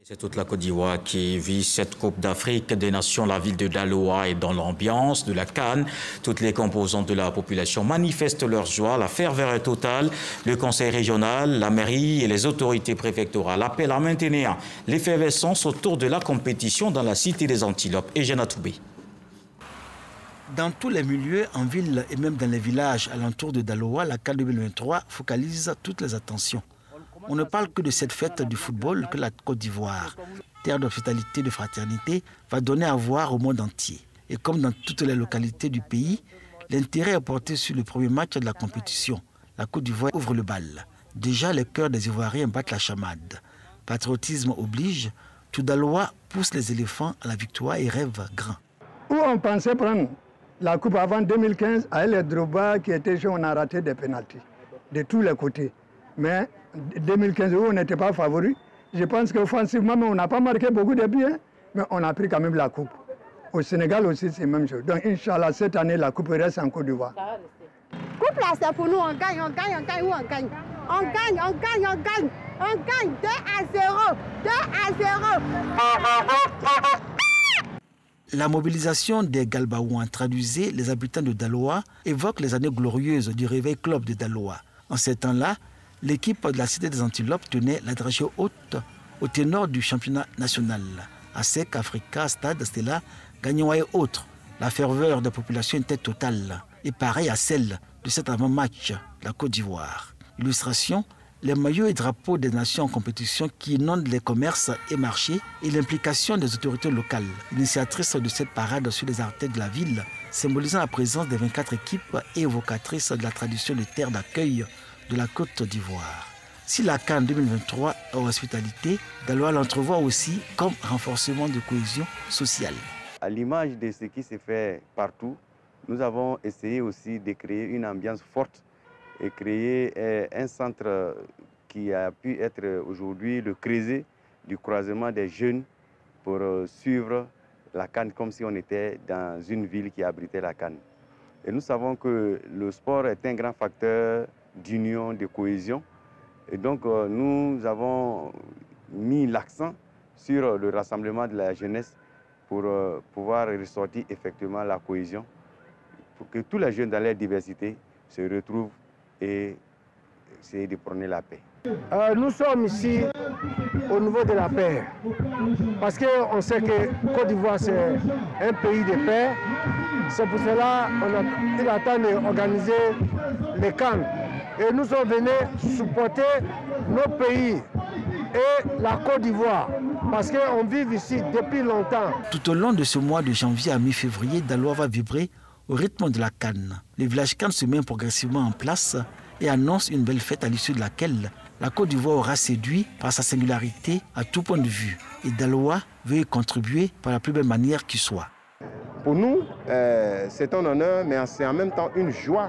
C'est toute la Côte d'Ivoire qui vit cette Coupe d'Afrique des Nations. La ville de Daloa est dans l'ambiance de la CAN. Toutes les composantes de la population manifestent leur joie. La ferveur est totale. Le conseil régional, la mairie et les autorités préfectorales appellent à maintenir l'effervescence autour de la compétition dans la cité des Antilopes. Eugène Toubé. Dans tous les milieux, en ville et même dans les villages alentours de Daloa, la CAN 2023 focalise toutes les attentions. On ne parle que de cette fête du football que la Côte d'Ivoire, terre d'hospitalité, de fraternité, va donner à voir au monde entier. Et comme dans toutes les localités du pays, l'intérêt est porté sur le premier match de la compétition. La Côte d'Ivoire ouvre le bal. Déjà, les cœurs des Ivoiriens battent la chamade. Patriotisme oblige, tout Daloa pousse les éléphants à la victoire et rêve grand. Où on pensait prendre la Coupe avant 2015, avec les Drogba qui étaient jeunes, on a raté des pénaltys de tous les côtés. Mais 2015, où on n'était pas favori, je pense qu'offensivement, on n'a pas marqué beaucoup de buts, mais on a pris quand même la Coupe. Au Sénégal aussi, c'est la même chose. Donc, Inch'Allah, cette année, la Coupe reste en Côte d'Ivoire. Coupe là, c'est pour nous, on gagne, on gagne, on gagne, on gagne. On gagne, on gagne, on gagne. On gagne 2-0, 2-0. La mobilisation des Galbaouans, traduisait les habitants de Daloa, évoque les années glorieuses du réveil club de Daloa. En ces temps-là, l'équipe de la Cité des Antilopes tenait la dragée haute au ténor du championnat national. ASEC, Africa, Stade, Stella, Gagnoa et autres. La ferveur de la population était totale et pareille à celle de cet avant-match de la Côte d'Ivoire. Illustration, les maillots et drapeaux des nations en compétition qui inondent les commerces et marchés et l'implication des autorités locales, initiatrices de cette parade sur les artères de la ville, symbolisant la présence des 24 équipes et évocatrices de la tradition de terre d'accueil de la Côte d'Ivoire. Si la CAN 2023 est hospitalité, Daloa l'entrevoit aussi comme renforcement de cohésion sociale. À l'image de ce qui se fait partout, nous avons essayé aussi de créer une ambiance forte et créer un centre qui a pu être aujourd'hui le creuset du croisement des jeunes pour suivre la CAN comme si on était dans une ville qui abritait la CAN. Et nous savons que le sport est un grand facteur d'union, de cohésion. Et donc, nous avons mis l'accent sur le rassemblement de la jeunesse pour pouvoir ressortir effectivement la cohésion, pour que tous les jeunes dans leur diversité se retrouvent et essayer de prôner la paix. Nous sommes ici au niveau de la paix, parce qu'on sait que Côte d'Ivoire c'est un pays de paix. C'est pour cela qu'il attend d'organiser les CAN. Et nous sommes venus supporter nos pays et la Côte d'Ivoire, parce qu'on vit ici depuis longtemps. Tout au long de ce mois de janvier à mi-février, Daloa va vibrer au rythme de la CAN. Les villages CAN se mettent progressivement en place et annoncent une belle fête à l'issue de laquelle la Côte d'Ivoire aura séduit par sa singularité à tout point de vue. Et Daloa veut y contribuer par la plus belle manière qui soit. Pour nous, c'est un honneur, mais c'est en même temps une joie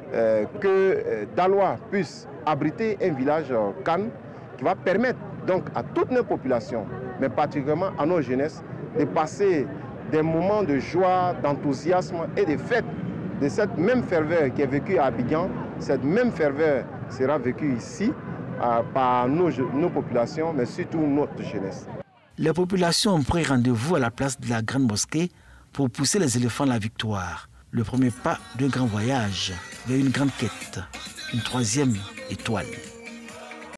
que Daloa puisse abriter un village CAN qui va permettre donc à toutes nos populations, mais particulièrement à nos jeunesses, de passer des moments de joie, d'enthousiasme et de fête. De cette même ferveur qui est vécue à Abidjan, cette même ferveur sera vécue ici par nos populations, mais surtout notre jeunesse. Les populations ont pris rendez-vous à la place de la Grande Mosquée pour pousser les éléphants à la victoire. Le premier pas d'un grand voyage vers une grande quête, une troisième étoile.